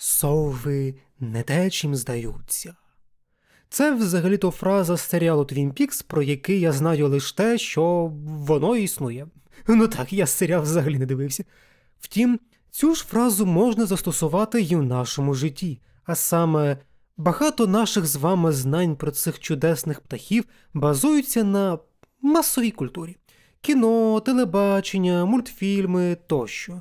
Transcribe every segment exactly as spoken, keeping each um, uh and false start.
«Сови не те, чим здаються». Це взагалі-то фраза з серіалу Twin Peaks, про який я знаю лише те, що воно існує. Ну так, я серіал взагалі не дивився. Втім, цю ж фразу можна застосувати і в нашому житті, а саме багато наших з вами знань про цих чудесних птахів базуються на масовій культурі. Кіно, телебачення, мультфільми тощо.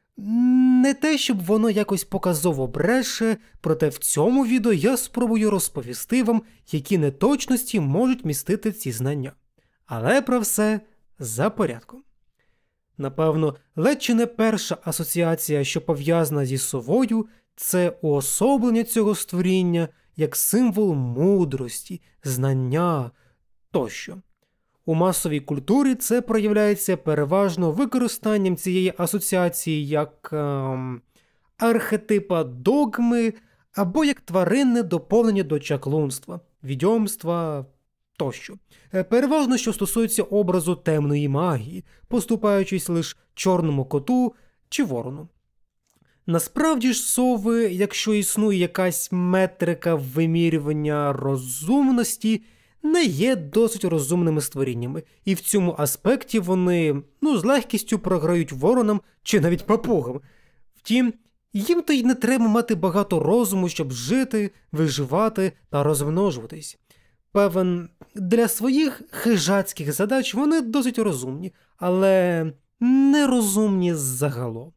Не те, щоб воно якось показово бреше, проте в цьому відео я спробую розповісти вам, які неточності можуть містити ці знання. Але про все за порядком. Напевно, ледь чи не перша асоціація, що пов'язана зі совою, це уособлення цього створіння як символ мудрості, знання тощо. У масовій культурі це проявляється переважно використанням цієї асоціації як ем, архетипа догми або як тваринне доповнення до чаклунства, відьомства тощо. Переважно, що стосується образу темної магії, поступаючись лише чорному коту чи ворону. Насправді ж сови, якщо існує якась метрика вимірювання розумності, не є досить розумними створіннями, і в цьому аспекті вони, ну, з легкістю програють воронам чи навіть папугам. Втім, їм то й не треба мати багато розуму, щоб жити, виживати та розмножуватись. Певен, для своїх хижацьких задач вони досить розумні, але нерозумні загалом.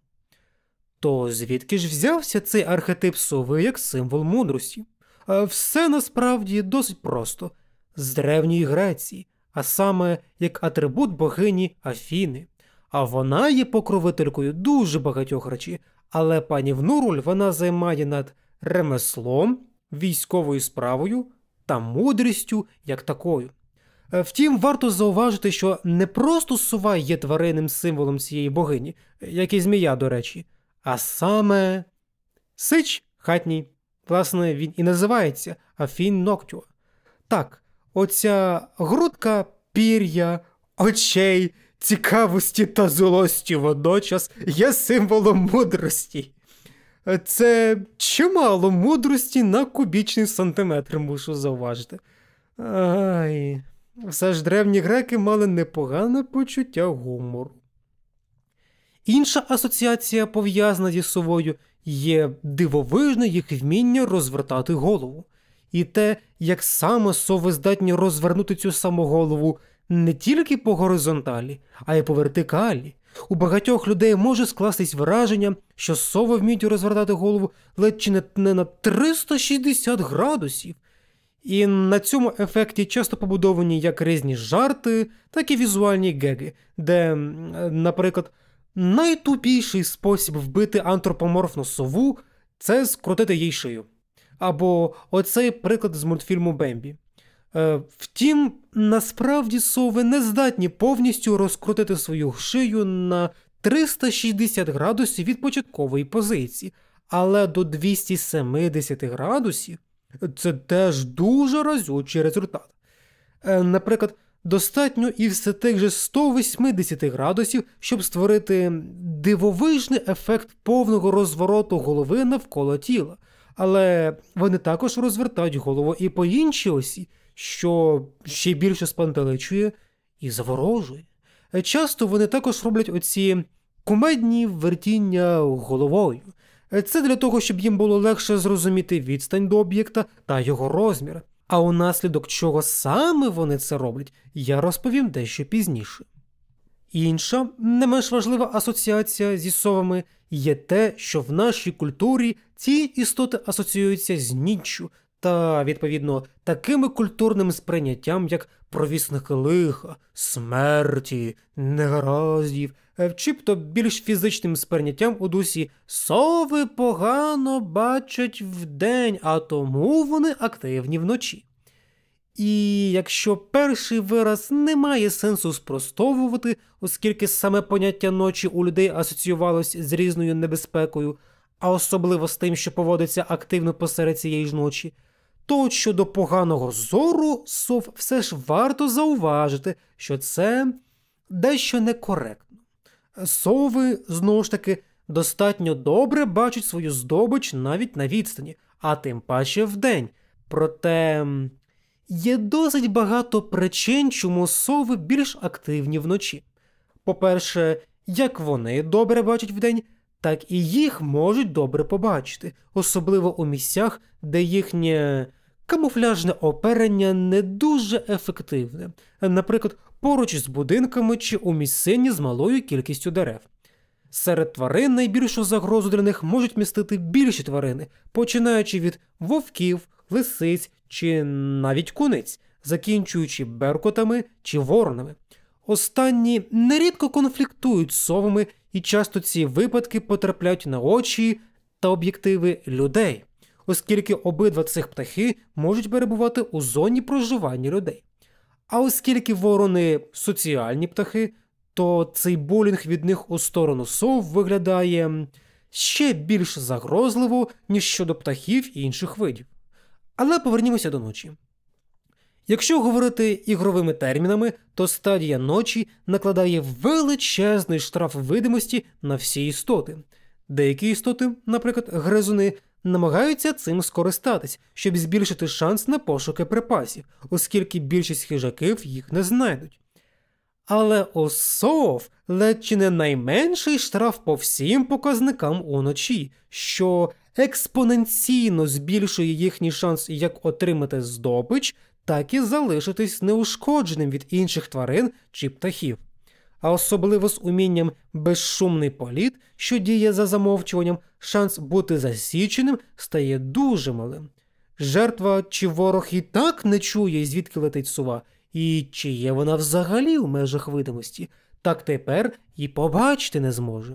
То звідки ж взявся цей архетип сови як символ мудрості? А все насправді досить просто. З Древньої Греції, а саме як атрибут богині Афіни. А вона є покровителькою дуже багатьох речей, але панівну роль вона займає над ремеслом, військовою справою та мудрістю як такою. Втім, варто зауважити, що не просто сова є тваринним символом цієї богині, як і змія, до речі, а саме сич хатній. Власне, він і називається Афін Ноктюа. Так, оця грудка пір'я, очей, цікавості та злості водночас є символом мудрості. Це чимало мудрості на кубічний сантиметр, мушу зауважити. Ай, все ж древні греки мали непогане почуття гумору. Інша асоціація, пов'язана зі совою, є дивовижне їх вміння розвертати голову. І те, як саме сови здатні розвернути цю саму голову не тільки по горизонталі, а й по вертикалі. У багатьох людей може скластись враження, що сови вміють розвертати голову ледь чи не на триста шістдесят градусів. І на цьому ефекті часто побудовані як різні жарти, так і візуальні геги, де, наприклад, найтупіший спосіб вбити антропоморфну сову – це скрутити їй шию. Або оцей приклад з мультфільму «Бембі». Е, втім, насправді сови не здатні повністю розкрутити свою шию на триста шістдесят градусів від початкової позиції, але до двісті сімдесят градусів – це теж дуже разючий результат. Е, наприклад, достатньо і все тих же сто вісімдесят градусів, щоб створити дивовижний ефект повного розвороту голови навколо тіла. Але вони також розвертають голову і по іншій осі, що ще більше спантеличує і заворожує. Часто вони також роблять оці кумедні вертіння головою. Це для того, щоб їм було легше зрозуміти відстань до об'єкта та його розмір. А унаслідок чого саме вони це роблять, я розповім дещо пізніше. Інша, не менш важлива асоціація зі совами є те, що в нашій культурі ці істоти асоціюються з ніччю та, відповідно, такими культурним сприйняттям, як провісники лиха, смерті, негараздів, чибто більш фізичним сприйняттям у дусі «сови погано бачать вдень, а тому вони активні вночі». І якщо перший вираз не має сенсу спростовувати, оскільки саме поняття ночі у людей асоціювалося з різною небезпекою, а особливо з тим, що поводиться активно посеред цієї ж ночі, то щодо поганого зору сов все ж варто зауважити, що це дещо некоректно. Сови, знову ж таки, достатньо добре бачать свою здобич навіть на відстані, а тим паче вдень. Проте є досить багато причин, чому сови більш активні вночі. По-перше, як вони добре бачать вдень, так і їх можуть добре побачити, особливо у місцях, де їхнє камуфляжне оперення не дуже ефективне, наприклад, поруч з будинками чи у місцині з малою кількістю дерев. Серед тварин найбільшу загрозу для них можуть містити більші тварини, починаючи від вовків, лисиць чи навіть куниць, закінчуючи беркутами чи воронами. Останні нерідко конфліктують з совами, і часто ці випадки потрапляють на очі та об'єктиви людей, оскільки обидва цих птахи можуть перебувати у зоні проживання людей. А оскільки ворони – соціальні птахи, то цей булінг від них у сторону сов виглядає ще більш загрозливо, ніж щодо птахів і інших видів. Але повернімося до ночі. Якщо говорити ігровими термінами, то стадія ночі накладає величезний штраф видимості на всі істоти. Деякі істоти, наприклад, гризуни, намагаються цим скористатись, щоб збільшити шанс на пошуки припасів, оскільки більшість хижаків їх не знайдуть. Але у сов ледь чи не найменший штраф по всім показникам уночі, що експоненційно збільшує їхній шанс як отримати здобич, так і залишитись неушкодженим від інших тварин чи птахів. А особливо з умінням безшумний політ, що діє за замовчуванням, шанс бути засіченим стає дуже малим. Жертва чи ворог і так не чує, звідки летить сова, і чи є вона взагалі в межах видимості, так тепер і побачити не зможе.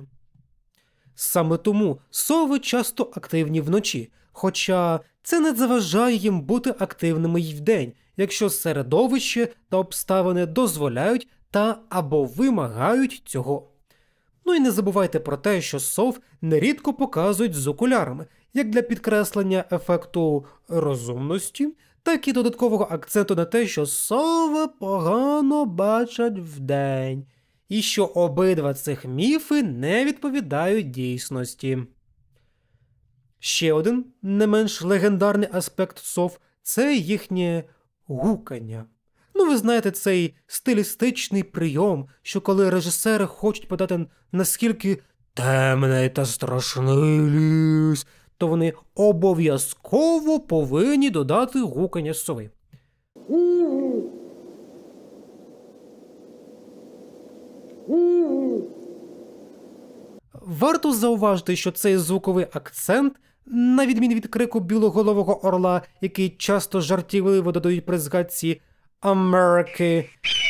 Саме тому сови часто активні вночі, хоча це не заважає їм бути активними й вдень, якщо середовище та обставини дозволяють та або вимагають цього. Ну і не забувайте про те, що сов нерідко показують з окулярами, як для підкреслення ефекту розумності, так і додаткового акценту на те, що сови погано бачать вдень, і що обидва цих міфи не відповідають дійсності. Ще один не менш легендарний аспект сов – це їхнє гукання. Ну, ви знаєте, цей стилістичний прийом, що коли режисери хочуть подати наскільки темний та страшний ліс, то вони обов'язково повинні додати гукання сови. Варто зауважити, що цей звуковий акцент, на відміну від крику білоголового орла, який часто жартівливо додають при згадці Америки,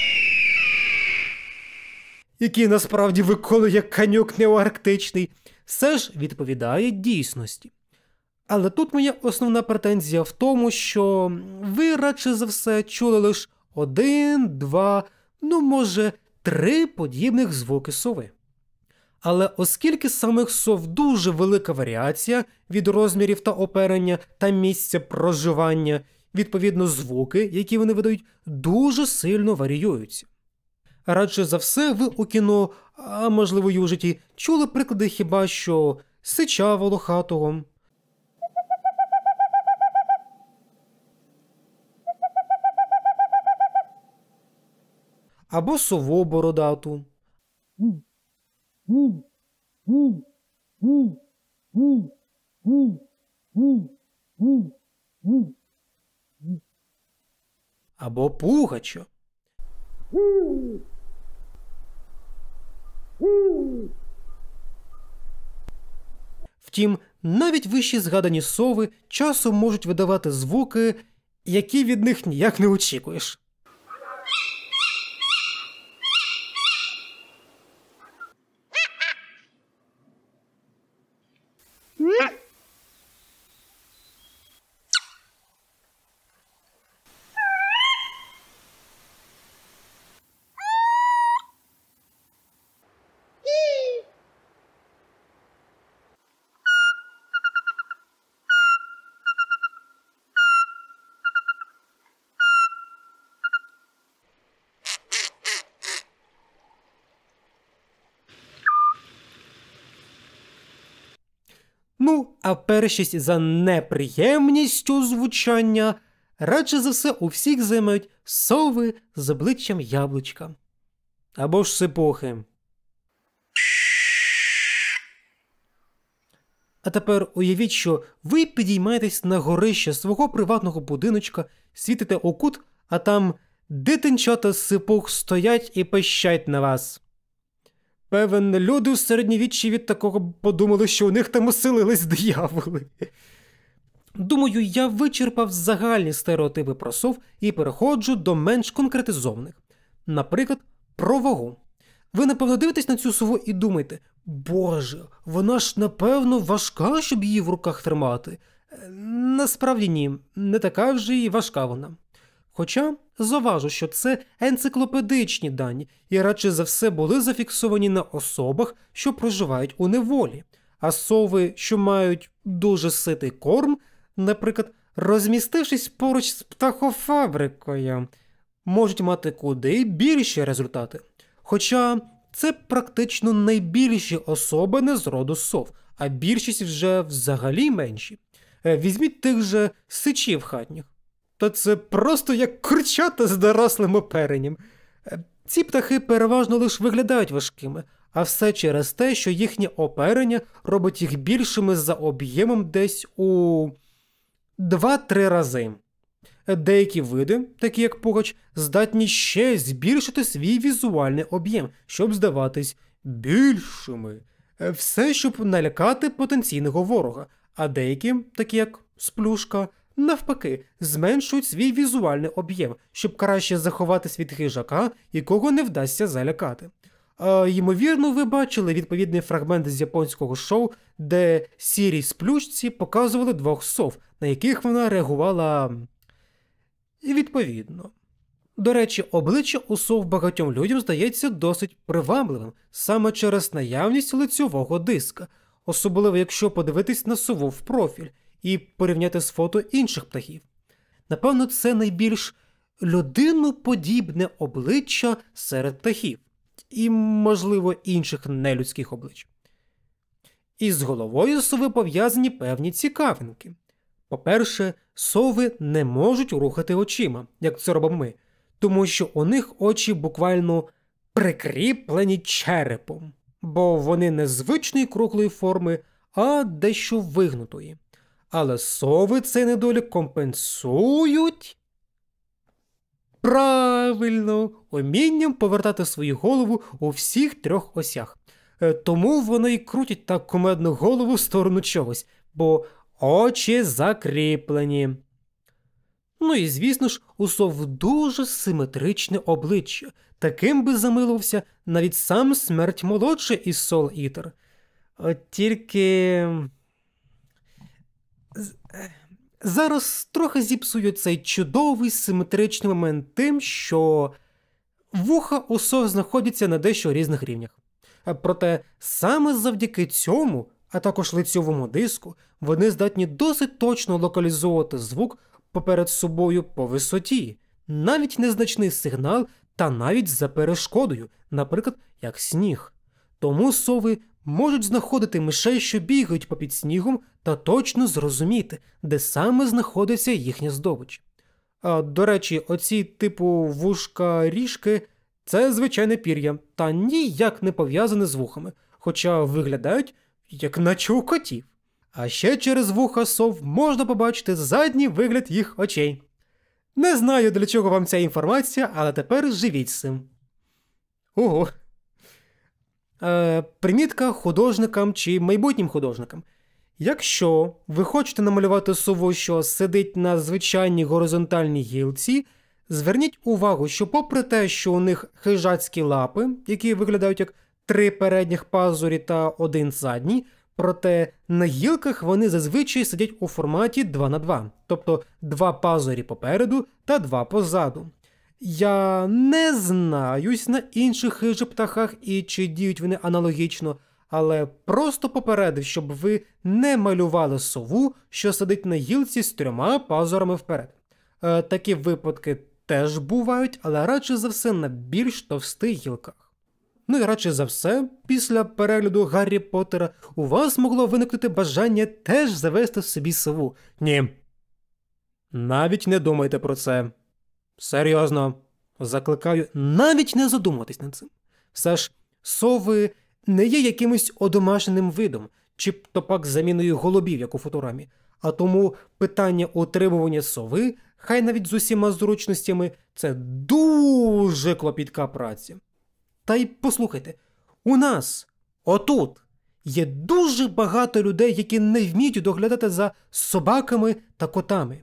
який насправді виконує канюк неоарктичний, все ж відповідає дійсності. Але тут моя основна претензія в тому, що ви радше за все чули лише один, два, ну може три подібних звуки сови. Але оскільки самих сов дуже велика варіація від розмірів та оперення та місця проживання, відповідно звуки, які вони видають, дуже сильно варіюються. Радше за все ви у кіно, а можливо й у житті, чули приклади хіба що сича волохатого, або сову бородату, або пугача. Втім, навіть вищі згадані сови часом можуть видавати звуки, які від них ніяк не очікуєш. Ну, а першість за неприємністю звучання радше за все у всіх займають сови з обличчям яблучка. Або ж сипохи. А тепер уявіть, що ви підіймаєтесь на горище свого приватного будиночка, світите у кут, а там дитинчата з сипух стоять і пищать на вас. Певен, люди у середньовіччі від такого подумали, що у них там оселились дияволи. Думаю, я вичерпав загальні стереотипи про сов і переходжу до менш конкретизованих. Наприклад, про вагу. Ви, напевно, дивитесь на цю сову і думаєте: «Боже, вона ж, напевно, важка, щоб її в руках тримати». Насправді ні, не така вже і важка вона. Хоча, зауважу, що це енциклопедичні дані і радше за все були зафіксовані на особах, що проживають у неволі. А сови, що мають дуже ситий корм, наприклад, розмістившись поруч з птахофабрикою, можуть мати куди більші результати. Хоча це практично найбільші особини з роду сов, а більшість вже взагалі менші. Візьміть тих же сичів хатніх. Та це просто як курчата з дорослим оперенням. Ці птахи переважно лише виглядають важкими, а все через те, що їхнє оперення робить їх більшими за об'ємом десь у два-три рази. Деякі види, такі як пугач, здатні ще збільшити свій візуальний об'єм, щоб здаватись більшими. Все, щоб налякати потенційного ворога, а деякі, такі як сплюшка, навпаки, зменшують свій візуальний об'єм, щоб краще заховатись від хижака, якого не вдасться залякати. А, ймовірно, ви бачили відповідний фрагмент з японського шоу, де сірій сплюшці показували двох сов, на яких вона реагувала відповідно. До речі, обличчя у сов багатьом людям здається досить привабливим, саме через наявність лицьового диска, особливо якщо подивитись на сову в профіль і порівняти з фото інших птахів. Напевно, це найбільш людиноподібне обличчя серед птахів і, можливо, інших нелюдських облич. Із головою сови пов'язані певні цікавинки. По-перше, сови не можуть рухати очима, як це робимо ми, тому що у них очі буквально прикріплені черепом, бо вони не звичної круглої форми, а дещо вигнутої. Але сови цей недолік компенсують правильно умінням повертати свою голову у всіх трьох осях. Тому вони й крутять так кумедну голову в сторону чогось, бо очі закріплені. Ну і, звісно ж, у сов дуже симетричне обличчя. Таким би замилився навіть сам смерть молодший із Soul Eater. От тільки зараз трохи зіпсую цей чудовий симетричний момент тим, що вуха у сов знаходяться на дещо різних рівнях. Проте саме завдяки цьому, а також лицьовому диску, вони здатні досить точно локалізовувати звук поперед собою по висоті, навіть незначний сигнал та навіть за перешкодою, наприклад, як сніг. Тому сови можуть знаходити мишей, що бігають попід снігом, та точно зрозуміти, де саме знаходиться їхня здобич. А, до речі, оці типу вушка-ріжки – це звичайне пір'я, та ніяк не пов'язане з вухами, хоча виглядають як наче у котів. А ще через вуха сов можна побачити задній вигляд їх очей. Не знаю, для чого вам ця інформація, але тепер живіть з цим. Ого. Е, примітка художникам чи майбутнім художникам. Якщо ви хочете намалювати сову, що сидить на звичайній горизонтальній гілці, зверніть увагу, що попри те, що у них хижацькі лапи, які виглядають як три передніх пазурі та один задній, проте на гілках вони зазвичай сидять у форматі два на два, тобто два пазурі попереду та два позаду. Я не знаюсь на інших хижих птахах і чи діють вони аналогічно, але просто попередив, щоб ви не малювали сову, що сидить на гілці з трьома пазурами вперед. Е, такі випадки теж бувають, але радше за все на більш товстих гілках. ну і радше за все, після перегляду Гаррі Поттера у вас могло виникнути бажання теж завести собі сову. Ні. Навіть не думайте про це. Серйозно. Закликаю навіть не задумуватись над цим. Все ж, сови не є якимось одомашненим видом, чи то пак заміною голубів, як у Футурамі. А тому питання утримування сови, хай навіть з усіма зручностями, це дуже клопітка праця. Та й послухайте, у нас, отут, є дуже багато людей, які не вміють доглядати за собаками та котами.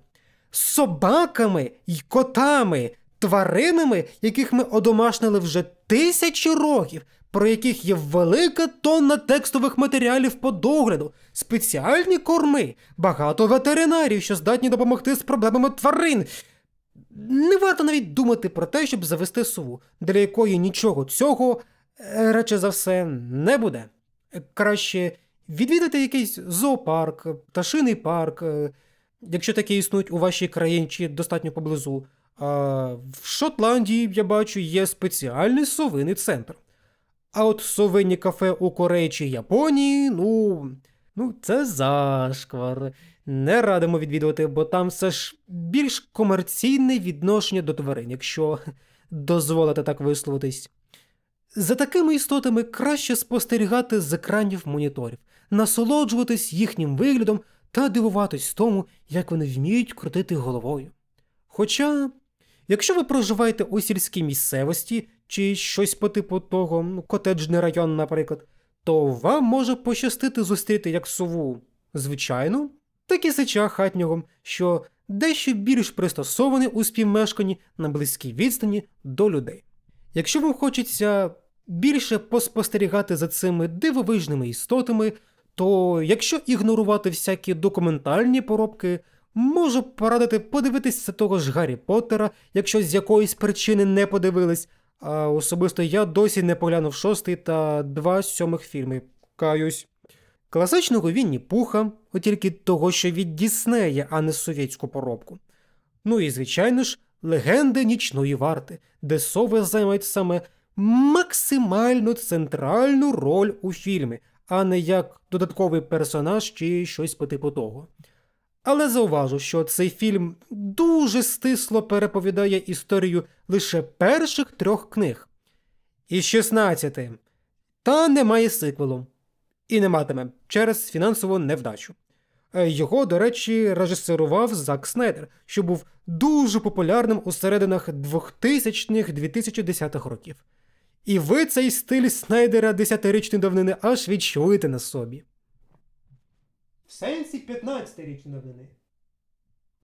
Собаками й котами, тваринами, яких ми одомашнили вже тисячі років, про яких є велика тонна текстових матеріалів по догляду, спеціальні корми, багато ветеринарів, що здатні допомогти з проблемами тварин. Не варто навіть думати про те, щоб завести сову, для якої нічого цього, радше за все, не буде. Краще відвідати якийсь зоопарк, пташиний парк, якщо такі існують у вашій країні чи достатньо поблизу. А в Шотландії, я бачу, є спеціальний совиний центр. А от совині кафе у Кореї чи Японії, ну, ну це зашквар. Не радимо відвідувати, бо там все ж більш комерційне відношення до тварин, якщо дозволите так висловитись. За такими істотами краще спостерігати з екранів моніторів, насолоджуватись їхнім виглядом та дивуватись тому, як вони вміють крутити головою. Хоча, якщо ви проживаєте у сільській місцевості, чи щось по типу того, ну, котеджний район, наприклад, то вам може пощастити зустріти як сову звичайну, так і сича хатнього, що дещо більш пристосований у співмешканні на близькій відстані до людей. Якщо вам хочеться більше поспостерігати за цими дивовижними істотами, то якщо ігнорувати всякі документальні поробки, можу порадити подивитися того ж Гаррі Поттера, якщо з якоїсь причини не подивились, а особисто я досі не поглянув шостий та два сьомих фільми. Каюсь. Класичного Вінні-Пуха, от тільки того, що від Діснея, а не совєтську поробку. Ну і, звичайно ж, Легенди нічної варти, де сови займають саме максимально центральну роль у фільмі, а не як додатковий персонаж чи щось по типу того. Але зауважу, що цей фільм дуже стисло переповідає історію лише перших трьох книг. Із шістнадцяти. Та немає сиквелу. І не матиме через фінансову невдачу. Його, до речі, режисерував Зак Снайдер, що був дуже популярним у серединах двохтисячних-дві тисячі десятих років. І ви цей стиль Снайдера десятирічної давнини аж відчуєте на собі. В сенсі п'ятнадцятирічної давнини.